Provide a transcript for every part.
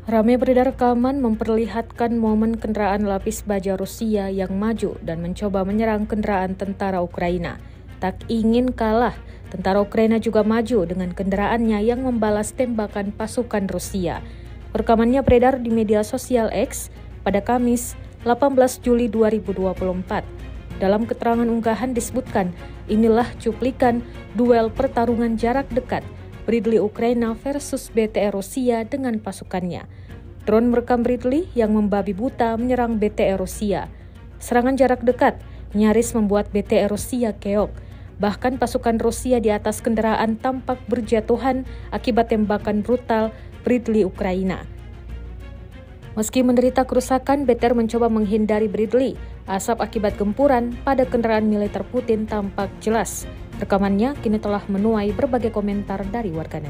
Ramai beredar rekaman memperlihatkan momen kendaraan lapis baja Rusia yang maju dan mencoba menyerang kendaraan tentara Ukraina. Tak ingin kalah, tentara Ukraina juga maju dengan kendaraannya yang membalas tembakan pasukan Rusia. Rekamannya beredar di media sosial X pada Kamis 18 Juli 2024. Dalam keterangan unggahan disebutkan, inilah cuplikan duel pertarungan jarak dekat Bradley Ukraina versus BTR Rusia dengan pasukannya. Drone merekam Bradley yang membabi buta menyerang BTR Rusia. Serangan jarak dekat nyaris membuat BTR Rusia keok. Bahkan pasukan Rusia di atas kendaraan tampak berjatuhan akibat tembakan brutal Bradley Ukraina. Meski menderita kerusakan, BTR mencoba menghindari Bradley. Asap akibat gempuran pada kendaraan militer Putin tampak jelas. Rekamannya kini telah menuai berbagai komentar dari warganet.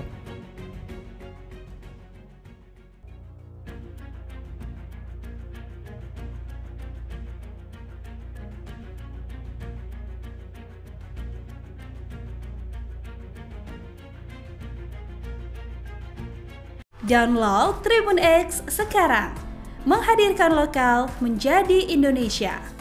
Download Tribun X sekarang, menghadirkan lokal menjadi Indonesia.